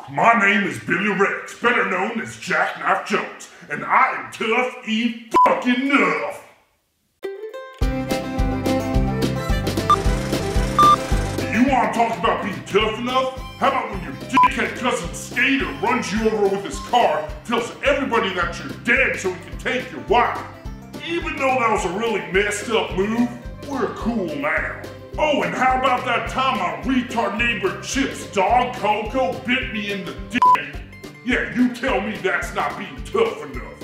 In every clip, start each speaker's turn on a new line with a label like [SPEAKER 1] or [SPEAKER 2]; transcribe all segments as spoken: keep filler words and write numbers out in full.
[SPEAKER 1] My name is Billy Rex, better known as Jackknife Jones, and I am tough E fucking enough. You want to talk about being tough enough? How about when your dickhead cousin Skater runs you over with his car, tells everybody that you're dead so he can take your wife? Even though that was a really messed up move, we're cool now. Oh, and how about that time my retard neighbor Chip's dog Coco bit me in the dick? Yeah, you tell me that's not being tough enough.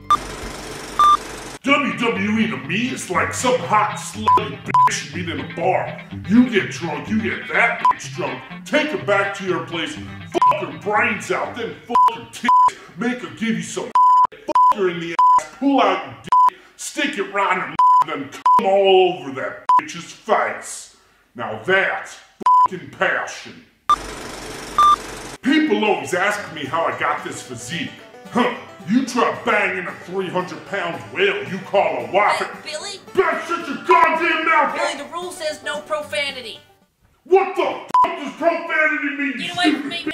[SPEAKER 1] W W E to me is like some hot slutty bitch you meet in a bar. You get drunk, you get that bitch drunk, take her back to your place, fuck her brains out, then fuck her tits, make her give you some fuck her in the ass, pull out your dick, stick it round her then come all over that bitch's face. Now that's fucking passion. People always ask me how I got this physique. Huh, you try banging a three hundred pound whale you call a wife.
[SPEAKER 2] Hey, Billy?
[SPEAKER 1] Better shut your goddamn mouth!
[SPEAKER 2] Billy, the rule says no profanity.
[SPEAKER 1] What the fuck does profanity mean?
[SPEAKER 2] Get away from me,